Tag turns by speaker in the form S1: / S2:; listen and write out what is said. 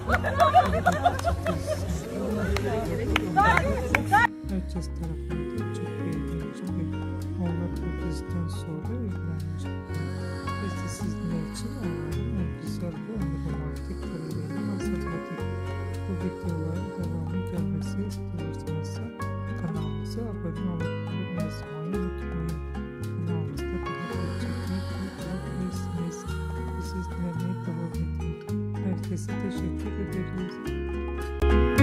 S1: Herkes tarafından çok beğenilecek ve onlar bu diziden sonra evlenecekler. Biz de sizler için onların en güzel ve en romantik karelerini hazırladık. Bu videoların devamı gelmesi istiyorsanız kanalımıza abone olup yazmayı unutmayın. Kanalımızda daha gerçekten bulabilirsiniz. Bizi izlemeye devam edin. Herkese teşekkür ederiz.